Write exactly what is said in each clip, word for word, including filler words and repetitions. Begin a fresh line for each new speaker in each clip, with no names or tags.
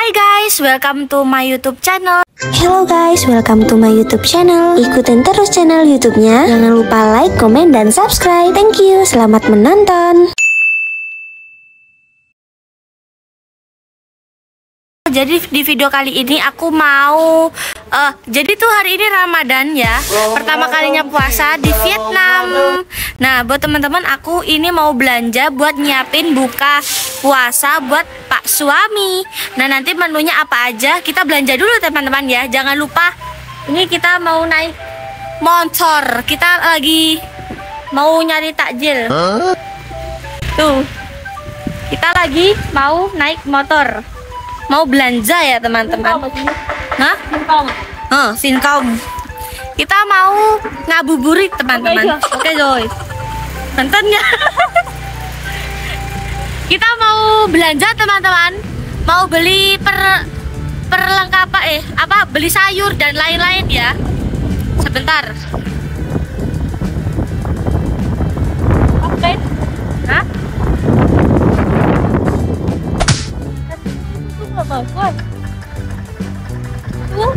Hai guys, welcome to my YouTube channel.
Hello guys, welcome to my YouTube channel. Ikutin terus channel YouTube-nya. Jangan lupa like, komen, dan subscribe. Thank you, selamat menonton.
Jadi di video kali ini aku mau uh, jadi tuh hari ini Ramadan ya, pertama kalinya puasa di Vietnam. Nah buat teman-teman, aku ini mau belanja buat nyiapin buka puasa buat Pak suami. Nah nanti menunya apa aja kita belanja dulu teman-teman ya. Jangan lupa, ini kita mau naik motor, kita lagi mau nyari takjil. Tuh kita lagi mau naik motor, mau belanja ya teman-teman. Hah? Oh, Singkong. Kita mau ngabuburit teman-teman. Oke Joy, nonton ya. Kita mau belanja teman-teman, mau beli per perlengkapan eh apa beli sayur dan lain-lain ya. Sebentar. Oke. Hah? Bagus. Uh.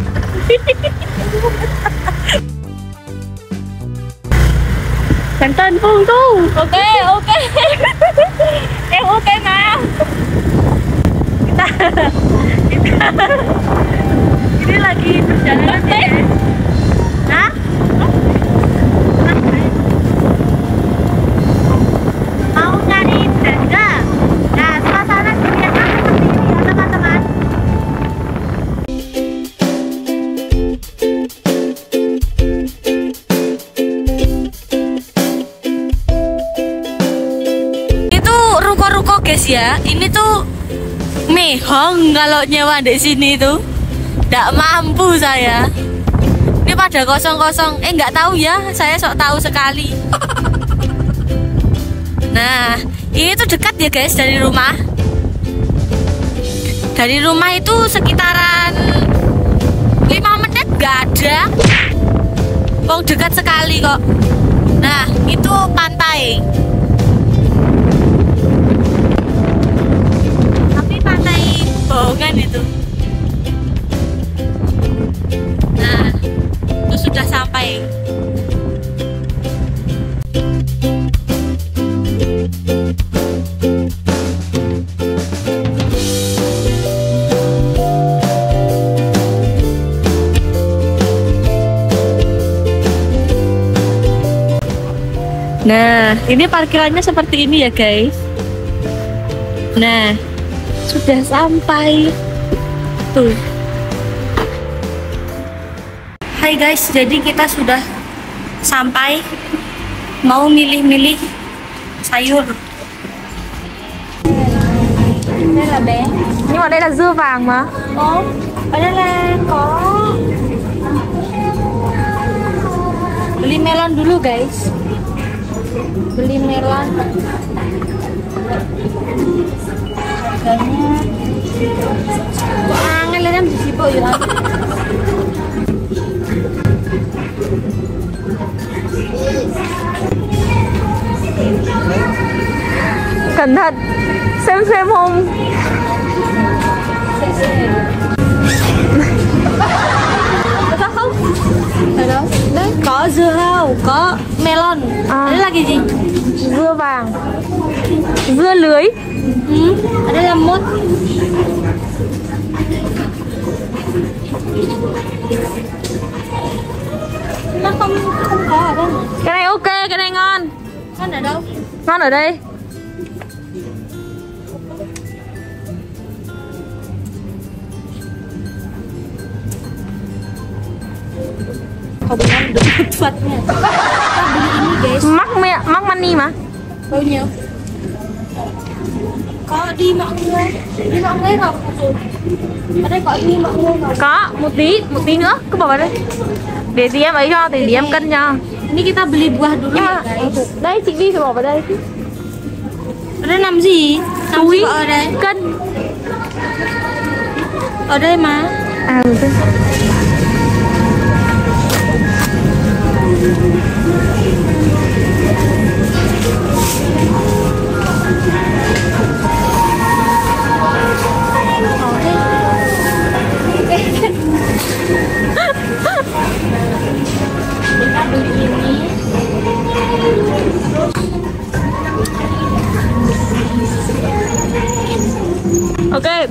Cẩn Phương tu. Ok, ok. Em ok mà. Kita, kita ini lagi perjalanan ya. Hah? Mau nyari tenda. Nah, suasana di Vietnam seperti ini ya teman-teman. Ruko-ruko guys ya, ini tuh mehong kalau nyewa di sini tuh, nggak mampu saya. Ini pada kosong-kosong, eh nggak tahu ya, saya sok tahu sekali. Nah, ini tuh dekat ya guys dari rumah. Dari rumah itu sekitaran lima menit nggak ada. Wong dekat sekali kok. Nah, itu pantai. Bohongan itu. Nah, itu sudah sampai. Nah, ini parkirannya seperti ini ya guys. Nah, sudah sampai tuh. Hai guys, jadi kita sudah sampai, mau milih-milih sayur. Đây là bé. Nhưng mà đây là dưa vàng mà. Có. Ở đây là có. Beli melon dulu guys. Beli melon. Harganya kok angel ya di situ ya. Cẩn thận, xem xem không. Có không? Ở đâu? Đấy, có dưa hấu, có melon. À. Đấy là cái gì? Dưa vàng, dưa lưới. Ừ, ở đây là mốt. Nó không không có ở đây. Cái này ok, cái này ngon. Ngon ở đâu? Ngon ở đây. Không ngon được thuật nha. Mắc mẹ, mắc money mà. Bao nhiêu? Có đi mọi người, đi mọi người không? Ở đây có đi mọi người không? Có, một tí, một tí nữa, cứ bỏ vào đây. Để tí em ấy cho, để tí em cân cho. Ini kita beli buah dulu. Nhưng mà, đây chị Vi phải bỏ vào đây. Ở đây làm gì? Túi, ở đây. Cân. Ở đây mà. À ừ đây. Ở đây.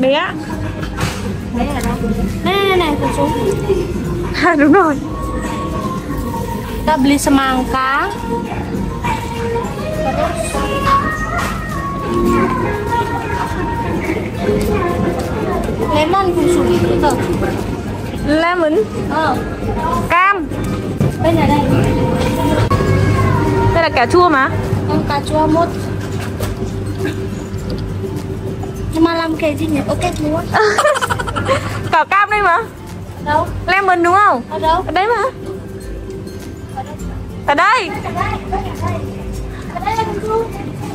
Thế á?
Đấy ở đâu? Này này này, phùng xuống.
À đúng rồi.
Kita beli semangka. Lemon phùng xuống itu tuh.
Lemon.
Ờ.
Cam.
Bên này đây.
Đây là cà chua mà.
Con cà chua một. Nhưng mà làm cái gì nhỉ? Ok luôn.
Cả cam đây mà.
Đâu?
Lemon đúng không?
Ở đâu?
Ở đấy mà. Ở đây.
Ở đây. Ở đây là phùng xuống.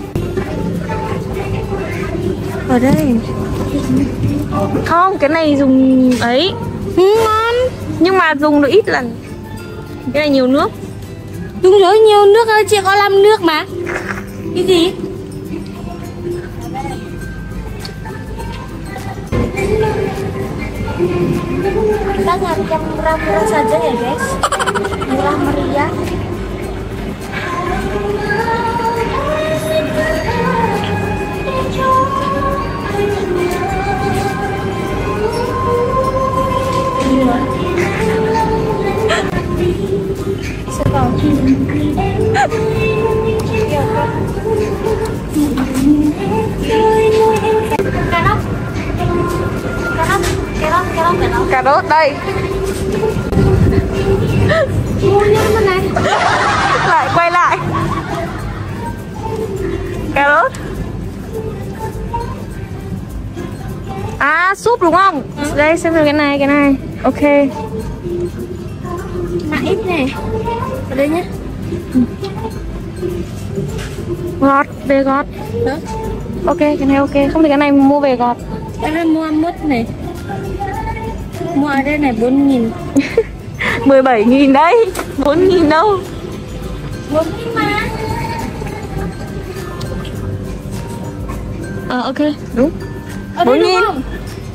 Ở đây. Không, cái này dùng ấy.
Ừ, ngon.
Nhưng mà dùng được ít lần. Cái này nhiều nước.
Đúng rồi, nhiều nước ơi, chị có làm nước mà. Cái gì? Kita nyari yang murah-murah saja ya guys. Murah meriah.
Cà rốt đây. Lại quay lại. Cà rốt. À súp đúng không? Ừ. Đây xem được cái này, cái này. Ok.
Mà ít này. Ở đây nhé.
Gọt, về gọt.
Đó.
Ok, cái này ok. Không thì cái này mua về gọt.
Cái này mua mứt này. Mua ở đây này bốn nghìn.
mười bảy nghìn đấy. bốn nghìn đâu.
bốn nghìn mà.
Ờ ok, đúng.
Ở đây
bốn
đúng
nghìn.
không?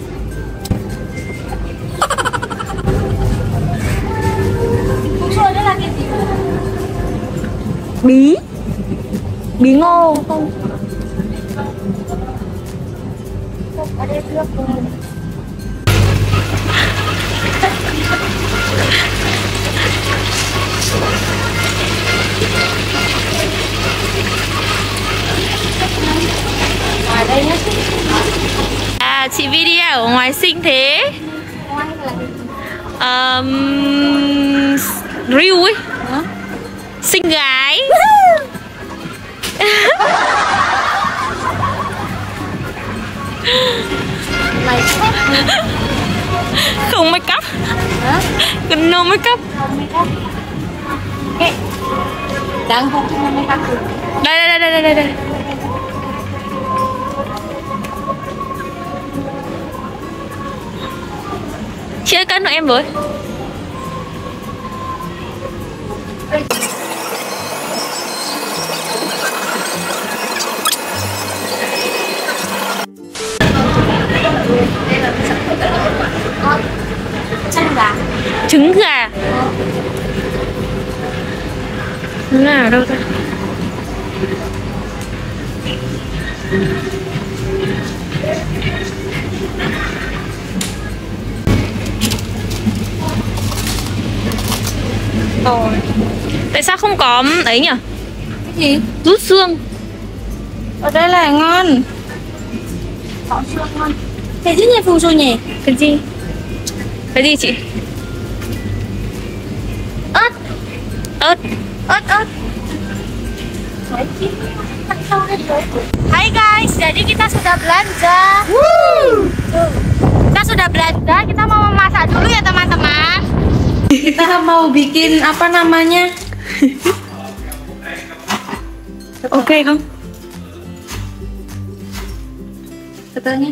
Phùng xuống ở đây là cái gì?
Bí. Bí ngô.
Không. Ở đây nước cùng. Ở đây nhé.
À chị video ở ngoài xinh thế.
Ngoài là
um, Review ấy.
hả?
Xinh gái.
Mày
Không make up.
hả?
Cần no make up.
Không make up. Okay. Đang không không make up.
Đây đây đây đây đây đây. Chị ơi cân hộ em với.
Chân gà.
Trứng gà. Nó là ở đâu ta? Rồi. Tại sao không có ấy nhỉ?
Cái gì?
Rút xương.
Ở đây là ngon. Có xương ngon. Cái gì nhỉ Phùng Xu nhỉ?
Cái gì? Cái gì chị?
Ớt.
Ớt.
Ớt ớt. Hai guys, jadi kita sudah belanja. Woo! Kita sudah belanja, kita mau memasak dulu ya teman-teman. Kita mau bikin apa namanya?
Ok không?
Katanya.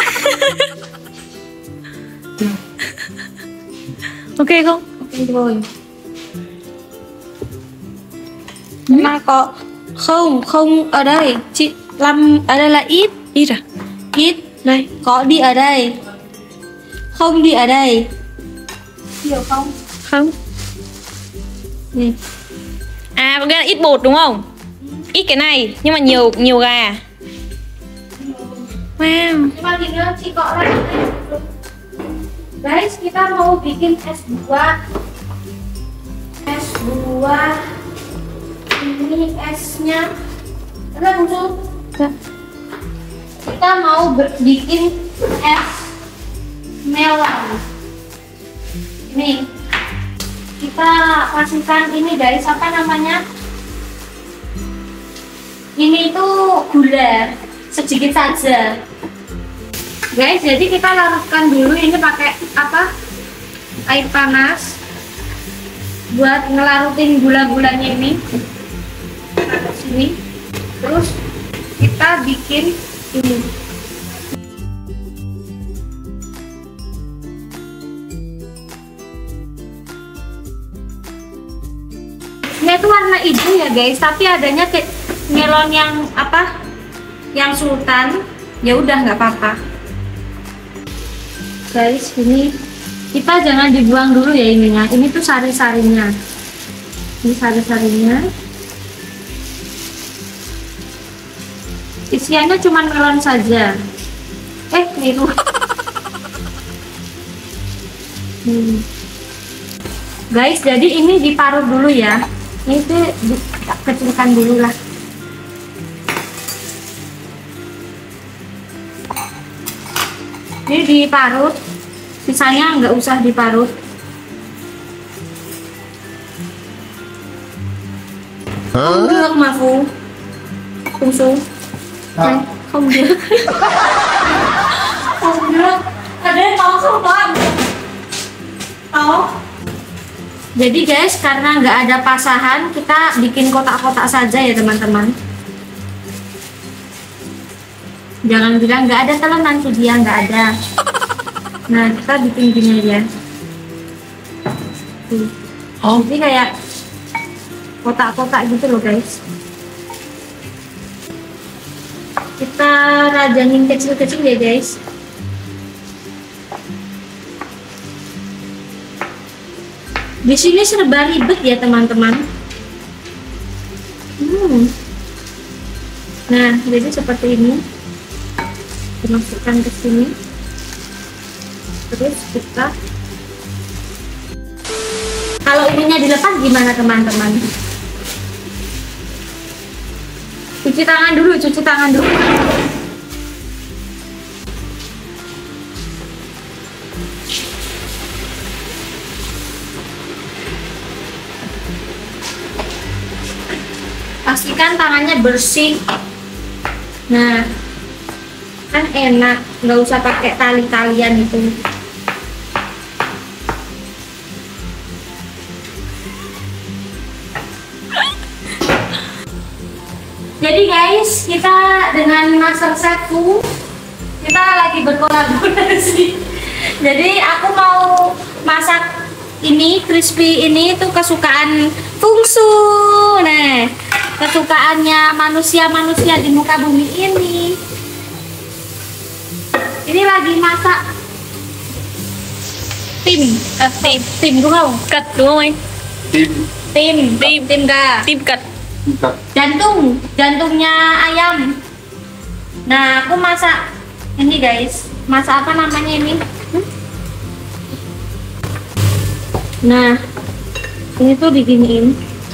Ok không?
Ok rồi. Mà có không không ở đây chị làm ở đây là ít
Ít à?
ít
Đây.
có đi ở đây không đi ở đây hiểu không
Không.
gì
À có nghĩa là ít bột đúng không? Ít cái này nhưng mà nhiều nhiều gà. Wow.
Cuma gini aja kok orang. Guys, kita mau bikin es buah. Es buah. Ini esnya. Ada muncul. Kita mau bikin es melon. Ini kita kasihkan ini guys, apa namanya? Ini tuh gula sedikit saja guys. Jadi kita larutkan dulu ini pakai apa, air panas buat ngelarutin gula-gulanya ini. Taruh sini, terus kita bikin ini. Ini tuh warna hijau ya guys, tapi adanya kayak melon yang apa, yang sultan. Ya udah nggak apa-apa guys. Ini kita jangan dibuang dulu ya ininya, ini tuh sari-sarinya. Ini sari-sarinya, isiannya cuma melon saja. Eh keliru. hmm. Guys, jadi ini diparut dulu ya. Ini tuh kecilkan dulu lah. Ini diparut, sisanya nggak usah diparut. Không được mà Phú. Phú Phú. Này, không được. Không được. Ada yang mau không Bang? Mau? Jadi guys, karena nggak ada pasahan, kita bikin kotak-kotak saja ya teman-teman. Jangan bilang nggak ada kalau nanti dia nggak ada. Nah, kita bikin gini aja. Oh, jadi kayak kotak-kotak gitu loh guys. Kita rajanin kecil-kecil ya guys. Di sini serba ribet ya teman-teman. Hmm. Nah, jadi seperti ini. Masukkan ke sini, terus kita, kalau ininya dilepas gimana teman-teman? Cuci tangan dulu, cuci tangan dulu. Pastikan tangannya bersih. Nah, kan enak, nggak usah pakai tali-talian itu. Jadi guys, kita dengan Master Chef Fu, kita lagi berkolaborasi. Jadi aku mau masak ini crispy ini tuh kesukaan Fungsu. Nah, kesukaannya manusia-manusia di muka bumi ini. Ini lagi masak tim,
À, tim,
tim đúng không?
cật đúng không anh?
Tim.
Tim, tim, tim gà,
Tim cật.
jantung, jantungnya ayam. Nah, aku masak ini guys, masak apa namanya ini? Hmm? Nah, ini tuh diginiin.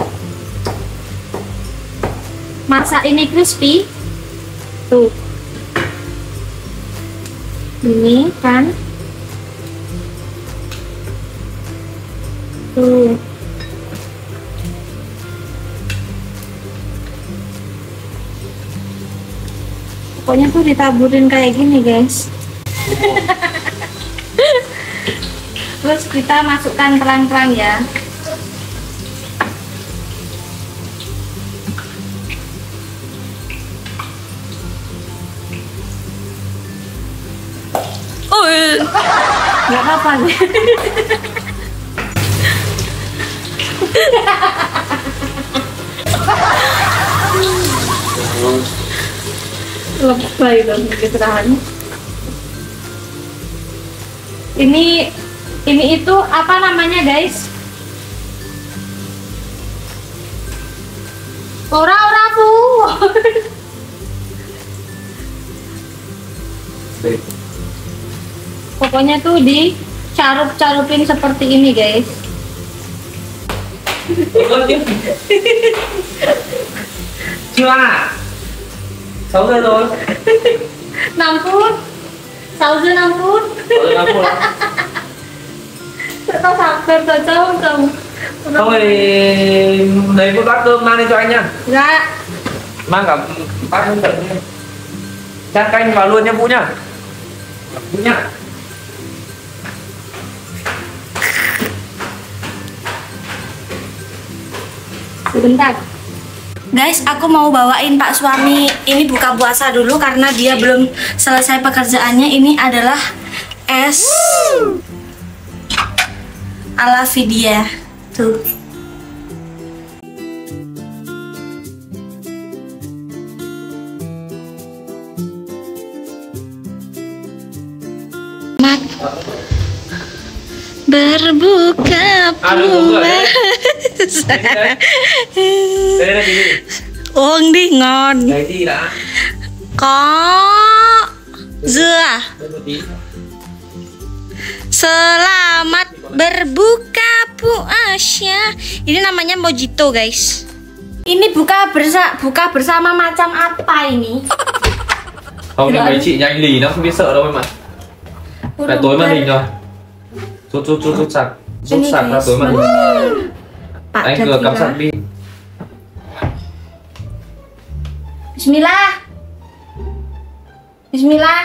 Masak ini crispy, tuh. Ini kan tuh pokoknya tuh ditaburin kayak gini guys. Terus kita masukkan pelan-pelan ya. Nggak apa-apa deh. Lebay dong keserahan. Ini ini itu apa namanya guys? Ora-ora Bu. Pokoknya tuh dicarup-carupin seperti ini, guys.
Chưa à? sáu giờ rồi.
năm phút. sáu giờ năm phút.
sáu giờ năm phút.
Tao sạc rồi không chồng.
Không thì lấy một bát cơm mang lên cho anh nhá.
Dạ.
Mang cả bát cơm tận nha. Chan canh vào luôn nhá Vũ nhá. Vũ nhá.
Sebentar. Guys, aku mau bawain Pak suami ini buka puasa dulu karena dia belum selesai pekerjaannya. Ini adalah es ala Vidya. Tuh. Mat. Berbuka puasa.
Đây là cái gì?
Uống đi ngon.
Cái gì đã?
Có dưa.
Đây một tí.
Selamat berbuka puasa. Ini namanya mojito, guys. Ini buka bersa buka bersama macam apa ini?
Không nhưng mấy chị nhà anh lì nó không biết sợ đâu em ạ. Phải tối màn hình rồi. Rút rút rút rút sạc. Rút sạc ra tối màn hình. Anh vừa cắm sạc pin.
Bismillah. Bismillah.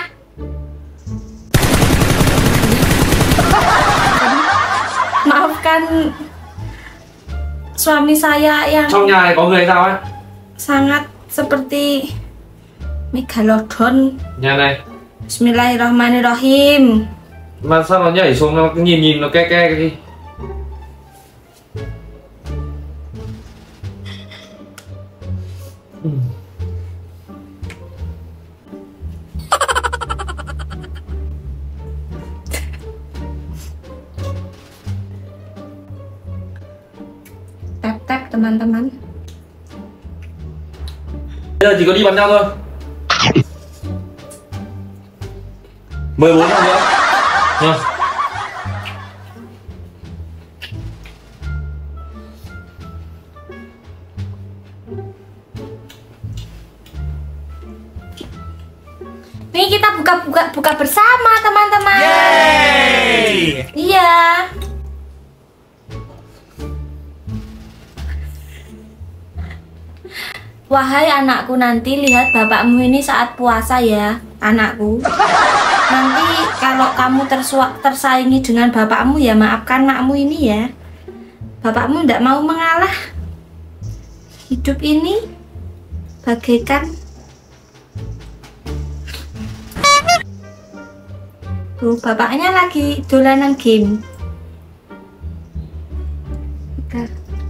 Maafkan suami saya yang
Trong nhà này có người sao ấy?
sangat seperti Megalodon.
Nhà này.
Bismillahirrahmanirrahim.
Mà sao nó nhảy xuống nó nhìn nhìn nó ke ke cái gì?
Tap-tap teman-teman.
Bây giờ chỉ có đi bắn nhau thôi. mười bốn năm nữa. Nha.
Nih kita buka-buka buka bersama teman-teman.
Yeay.
Iya. Wahai anakku, nanti lihat bapakmu ini saat puasa ya, anakku. Nanti kalau kamu tersua, tersaingi dengan bapakmu ya maafkan makmu ini ya. Bapakmu tidak mau mengalah. Hidup ini bagaikan tuh bapaknya lagi dolanan game. Bentar.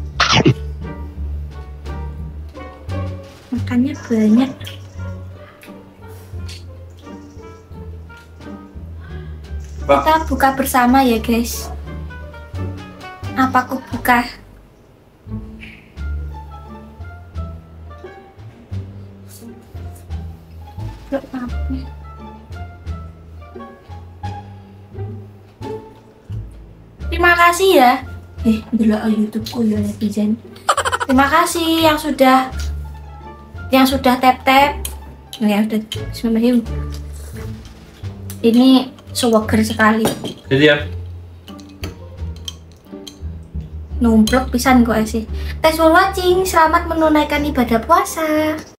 Makannya banyak. Kita buka bersama ya guys. Apa aku buka? Belum apa? Terima kasih ya. Eh, delok YouTubeku ya netizen. Terima kasih yang sudah yang sudah tap-tap. Ya udah, bismillahirrahmanirrahim. Ini seger sekali.
Jadi ya.
Numplok pisan kok sih. Thanks for watching. Selamat menunaikan ibadah puasa.